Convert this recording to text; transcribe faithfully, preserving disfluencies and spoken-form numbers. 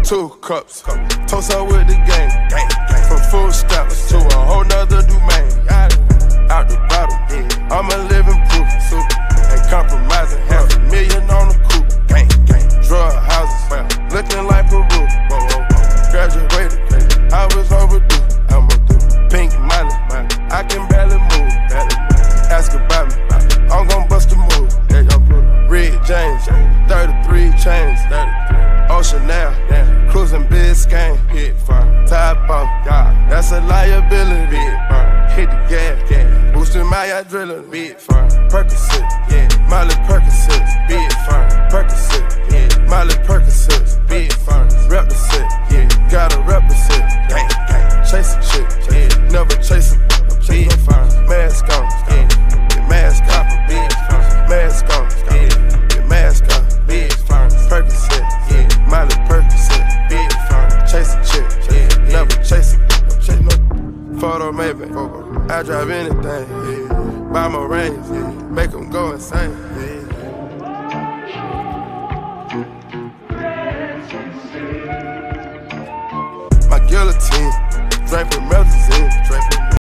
two cups. Toast up with the gang. From food stamps to a whole nother domain. Out the bottle, I'm a living proof. Ain't compromising, half a million on the coupe. Drug houses, looking like Peru. Graduated, I was overdue. I'm a pink money, I can barely move. Ask about me, I'm gon' bust a move. Red James, thirty-three chains. Ocean now, cruising Biscayne. Top off, that's a liability. Hit the gas, boosting my adrenaline. Percocet, yeah, Miley Percocet, big firm. Percocet, yeah, Miley Percocet, big firm. Represent, yeah, gotta represent. Gang, gang, chase a chick, yeah, never chase a big firm. Mask on, yeah, get mask on, big firm. Mask on, yeah, get mask on, big firm. Percocet, yeah, Miley Percocet, big firm. Chase a chick, yeah, never chase a chase no photo maybe. I drive anything, yeah. Buy my range, yeah. Make them go insane, yeah. My guillotine, drink from Melazine, drink